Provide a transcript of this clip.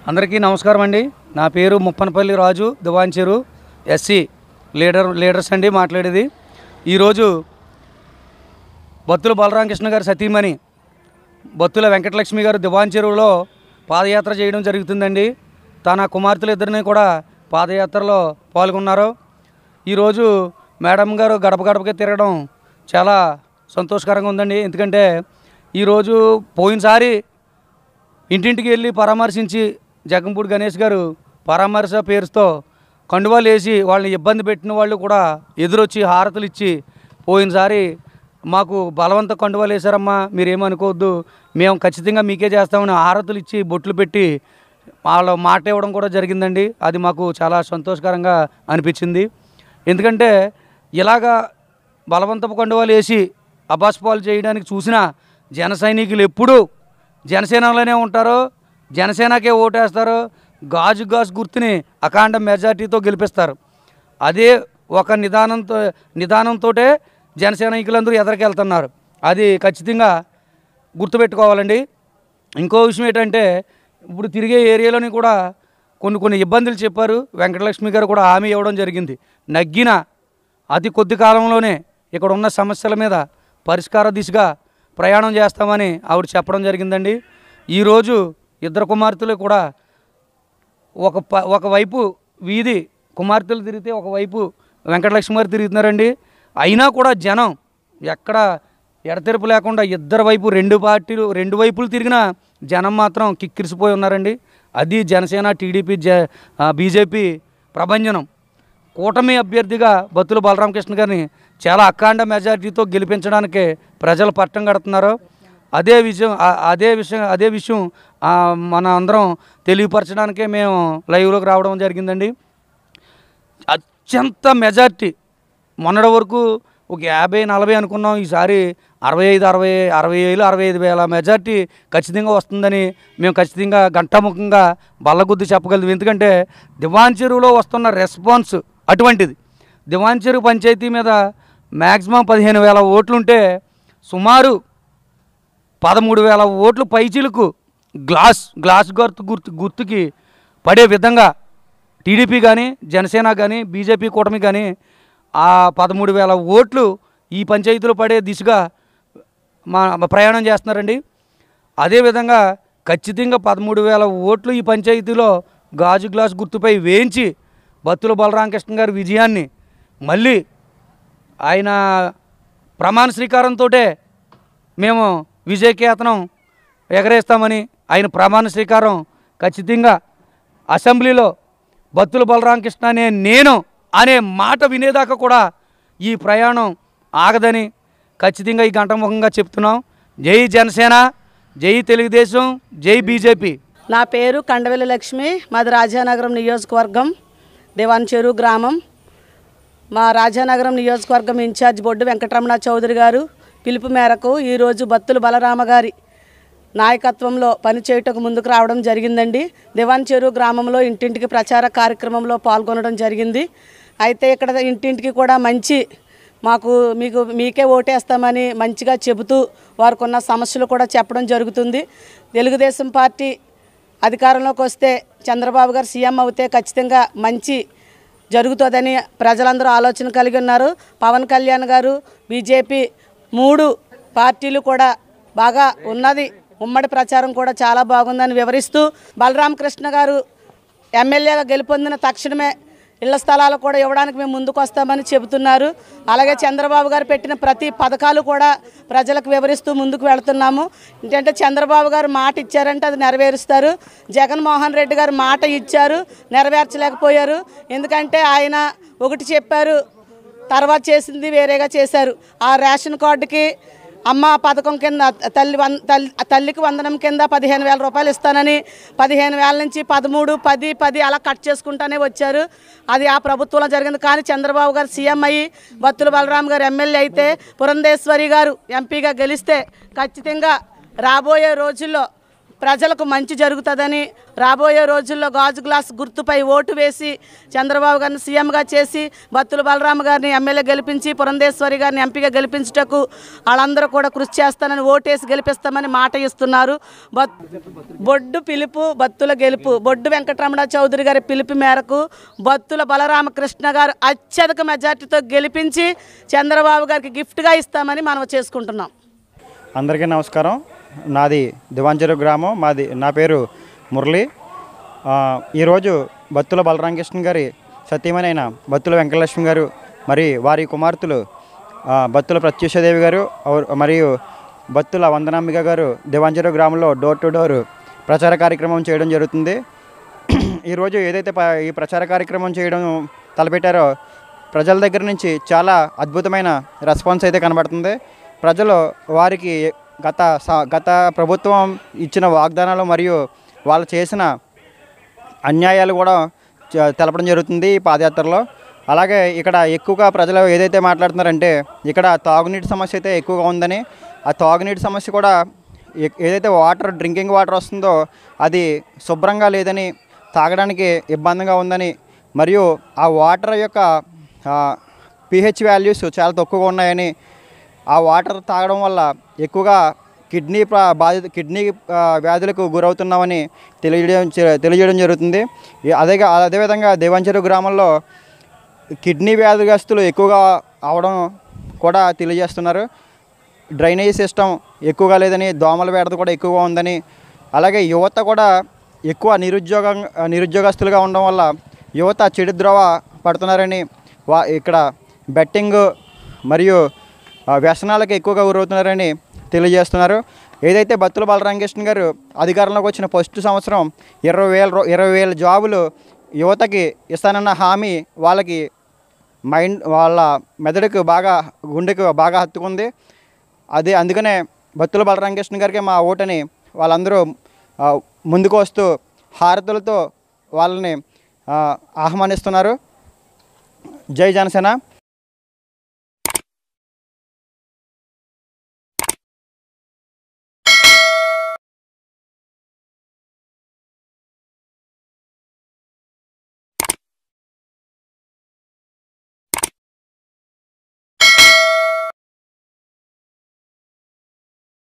అందరికీ నమస్కారం అండి. నా పేరు ముప్పనపల్లి రాజు, దివాంచెరు ఎస్సీ లీడర్స్ అండి మాట్లాడేది. ఈరోజు బత్తుల బలరామకృష్ణ గారి సతీమణి బత్తుల వెంకటలక్ష్మి గారు దివాంచెరువులో పాదయాత్ర చేయడం జరుగుతుందండి. తన కుమార్తెలిద్దరిని కూడా పాదయాత్రలో పాల్గొన్నారు. ఈరోజు మేడం గారు గడప గడపకి తిరగడం చాలా సంతోషకరంగా ఉందండి. ఎందుకంటే ఈరోజు పోయినసారి ఇంటింటికి వెళ్ళి పరామర్శించి జగంపూడి గణేష్ గారు పరామర్శ పేరుతో కండువాలు వేసి వాళ్ళని ఇబ్బంది పెట్టిన వాళ్ళు కూడా ఎదురొచ్చి హారతులు ఇచ్చి, పోయినసారి మాకు బలవంత కండువాలు వేశారమ్మా, మీరేమనుకోవద్దు, మేము ఖచ్చితంగా మీకే చేస్తామని హారతులు ఇచ్చి బొట్లు పెట్టి వాళ్ళ మాట ఇవ్వడం కూడా జరిగిందండి. అది మాకు చాలా సంతోషకరంగా అనిపించింది. ఎందుకంటే ఇలాగా బలవంతపు కండువాలు వేసి అబాస్పాలు చేయడానికి చూసిన జన సైనికులు ఎప్పుడూ జనసేనలోనే ఉంటారో, జనసేనకే ఓటేస్తారో, గాజు గుర్తుని అఖండ మెజార్టీతో గెలిపిస్తారు. అదే ఒక నిదానంతో జనసైనికులందరూ ఎదరికెళ్తున్నారు. అది ఖచ్చితంగా గుర్తుపెట్టుకోవాలండి. ఇంకో విషయం ఏంటంటే, ఇప్పుడు తిరిగే ఏరియాలోని కూడా కొన్ని ఇబ్బందులు చెప్పారు. వెంకటలక్ష్మి గారు కూడా హామీ ఇవ్వడం జరిగింది. నగ్గిన అతి కొద్ది కాలంలోనే ఇక్కడ ఉన్న సమస్యల మీద పరిష్కార దిశగా ప్రయాణం చేస్తామని ఆవిడ చెప్పడం జరిగిందండి. ఈరోజు ఇద్దరు కుమార్తెలు కూడా ఒకవైపు వీధి కుమార్తెలు తిరిగితే ఒకవైపు వెంకటలక్ష్మి గారు తిరుగుతున్నారండి. అయినా కూడా జనం ఎక్కడ ఎడతెరపు లేకుండా ఇద్దరు వైపు రెండు వైపులు తిరిగిన జనం మాత్రం కిక్కిరిసిపోయి ఉన్నారండి. అది జనసేన, టీడీపీ, బీజేపీ ప్రభంజనం. కూటమి అభ్యర్థిగా బత్తుల బలరామకృష్ణ గారిని చాలా అఖండ మెజార్టీతో గెలిపించడానికే ప్రజలు పట్టం కడుతున్నారు. అదే విషయం మన అందరం తెలియపరచడానికే మేము లైవ్లోకి రావడం జరిగిందండి. అత్యంత మెజార్టీ మొన్నటి వరకు ఒక 50-40 అనుకున్నాం. ఈసారి 65,000 మెజార్టీ ఖచ్చితంగా వస్తుందని మేము ఖచ్చితంగా ఘంటాముఖంగా బల్లగుద్ది చెప్పగలదు. ఎందుకంటే దివాంచెరువులో వస్తున్న రెస్పాన్స్ అటువంటిది. దివాంచెరు పంచాయతీ మీద మ్యాక్సిమం 15,000 ఓట్లుంటే సుమారు 13,000 ఓట్లు పైచీలకు గ్లాస్ గుర్తుకి పడే విధంగా టీడీపీ కానీ, జనసేన కానీ, బీజేపీ కూటమి కానీ ఆ 13,000 ఓట్లు ఈ పంచాయతీలో పడే దిశగా ప్రయాణం చేస్తున్నారండి. అదేవిధంగా ఖచ్చితంగా 13,000 ఓట్లు ఈ పంచాయతీలో గ్లాస్ గుర్తుపై వేయించి బత్తుల బలరామకృష్ణ గారి విజయాన్ని మళ్ళీ ఆయన ప్రమాణ స్వీకారంతో మేము విజయకేతనం ఎగరేస్తామని, ఆయన ప్రమాణ స్వీకారం ఖచ్చితంగా అసెంబ్లీలో బత్తుల బలరామకృష్ణ అనే మాట వినేదాకా కూడా ఈ ప్రయాణం ఆగదని ఖచ్చితంగా ఈ గంటముఖంగా చెప్తున్నాం. జై జనసేన, జై తెలుగుదేశం, జై బీజేపీ. నా పేరు కండవెల్లి లక్ష్మి, మాది రాజానగరం నియోజకవర్గం, దివాంచెరు గ్రామం. మా రాజానగరం నియోజకవర్గం ఇన్ఛార్జ్ బొడ్డు వెంకటరమణ చౌదరి గారు పిలుపు మేరకు ఈరోజు బత్తుల బలరామ గారి నాయకత్వంలో పనిచేయటకు ముందుకు రావడం జరిగిందండి. దివాంచెరు గ్రామంలో ఇంటింటికి ప్రచార కార్యక్రమంలో పాల్గొనడం జరిగింది. అయితే ఇక్కడ ఇంటింటికి కూడా మీకే ఓటేస్తామని మంచిగా చెబుతూ వారికి ఉన్న సమస్యలు కూడా చెప్పడం జరుగుతుంది. తెలుగుదేశం పార్టీ అధికారంలోకి వస్తే చంద్రబాబు గారు సీఎం అవుతే ఖచ్చితంగా మంచి జరుగుతుందని ప్రజలందరూ ఆలోచన కలిగి ఉన్నారు. పవన్ కళ్యాణ్ గారు, బీజేపీ 3 పార్టీలు కూడా బాగా ఉన్నది. ఉమ్మడి ప్రచారం కూడా చాలా బాగుందని వివరిస్తూ బలరామకృష్ణ గారు ఎమ్మెల్యేగా గెలుపొందిన తక్షణమే ఇళ్ల స్థలాలు కూడా ఇవ్వడానికి మేము ముందుకు వస్తామని చెబుతున్నారు. అలాగే చంద్రబాబు గారు పెట్టిన ప్రతి పథకాలు కూడా ప్రజలకు వివరిస్తూ ముందుకు వెళుతున్నాము. ఏంటంటే చంద్రబాబు గారు మాట ఇచ్చారంటే అది నెరవేరుస్తారు. జగన్మోహన్ రెడ్డి గారు మాట ఇచ్చారు, నెరవేర్చలేకపోయారు. ఎందుకంటే ఆయన ఒకటి చెప్పారు, తర్వాత చేసింది వేరేగా చేశారు. ఆ రేషన్ కార్డుకి అమ్మ పథకం కింద తల్లికి వందనం కింద 15,000 రూపాయలు ఇస్తానని 15,000 నుంచి 13, 10 అలా కట్ చేసుకుంటానే వచ్చారు. అది ఆ ప్రభుత్వంలో జరిగింది. కానీ చంద్రబాబు గారు సీఎం అయ్యి బత్తుల బలరామ గారు ఎమ్మెల్యే అయితే, పురంధేశ్వరి గారు ఎంపీగా గెలిస్తే ఖచ్చితంగా రాబోయే రోజుల్లో ప్రజలకు మంచి జరుగుతుందని రాబోయే రోజుల్లో గాజు గ్లాస్ గుర్తుపై ఓటు వేసి చంద్రబాబు గారిని సీఎంగా చేసి బత్తుల బలరామ గారిని ఎమ్మెల్యే గెలిపించి పురంధేశ్వరి గారిని ఎంపీగా గెలిపించుటకు వాళ్ళందరూ కూడా కృషి చేస్తానని ఓటేసి గెలిపిస్తామని మాట ఇస్తున్నారు. బొడ్డు పిలుపు బత్తుల గెలుపు. బొడ్డు వెంకటరమణ చౌదరి గారి పిలుపు మేరకు బత్తుల బలరామకృష్ణ గారు అత్యధిక మెజార్టీతో గెలిపించి చంద్రబాబు గారికి గిఫ్ట్గా ఇస్తామని మనం చేసుకుంటున్నాం. అందరికీ నమస్కారం. నాది దివాంచెరు గ్రామం. నా పేరు మురళి. ఈరోజు బత్తుల బలరామకృష్ణ గారి సతీమణి అయిన బత్తుల వెంకటలక్ష్మి గారు మరి వారి కుమార్తెలు బత్తుల ప్రత్యూషదేవి గారు మరియు బత్తుల వందనాంబిక గారు దివాంచెరు గ్రామంలో డోర్ టు డోర్ ప్రచార కార్యక్రమం చేయడం జరుగుతుంది. ఈరోజు ఏదైతే ఈ ప్రచార కార్యక్రమం చేయడం తలపెట్టారో ప్రజల దగ్గర నుంచి చాలా అద్భుతమైన రెస్పాన్స్ అయితే కనబడుతుంది. ప్రజలు వారికి గత ప్రభుత్వం ఇచ్చిన వాగ్దానాలు మరియు వాళ్ళు చేసిన అన్యాయాలు కూడా తెలపడం జరుగుతుంది ఈ పాదయాత్రలో. అలాగే ఇక్కడ ఎక్కువగా ప్రజలు ఏదైతే మాట్లాడుతున్నారంటే ఇక్కడ తాగునీటి సమస్య అయితే ఎక్కువగా ఉందని, ఆ తాగునీటి సమస్య కూడా ఏదైతే డ్రింకింగ్ వాటర్ వస్తుందో అది శుభ్రంగా లేదని, తాగడానికి ఇబ్బందిగా ఉందని, మరియు ఆ వాటర్ యొక్క pH వాల్యూస్ చాలా తక్కువగా ఉన్నాయని, ఆ వాటర్ తాగడం వల్ల ఎక్కువగా కిడ్నీ వ్యాధులకు గురవుతున్నామని తెలియజేయడం జరుగుతుంది. అదేవిధంగా దేవాంచెరు గ్రామంలో కిడ్నీ వ్యాధిగ్రస్తులు ఎక్కువగా అవడం కూడా తెలియజేస్తున్నారు. డ్రైనేజ్ సిస్టమ్ ఎక్కువగా లేదని, దోమల వేడత కూడా ఎక్కువగా ఉందని, అలాగే యువత కూడా ఎక్కువ నిరుద్యోగస్తులుగా ఉండడం వల్ల యువత చెడు ద్రోవ పడుతున్నారని, ఇక్కడ బెట్టింగ్ మరియు వ్యసనాలకు ఎక్కువగా గురవుతున్నారని తెలియజేస్తున్నారు. ఏదైతే బత్తుల బలరామకృష్ణ గారు అధికారంలోకి వచ్చిన ఫస్ట్ సంవత్సరం 20,000 జాబులు యువతకి ఇస్తానన్న హామీ వాళ్ళ మెదడుకు గుండెకు బాగా హత్తుకుంది. అందుకనే బత్తుల బలరామకృష్ణ గారికి మా ఓటని వాళ్ళందరూ ముందుకు వస్తూ హారతులతో వాళ్ళని ఆహ్వానిస్తున్నారు. జై జనసేన.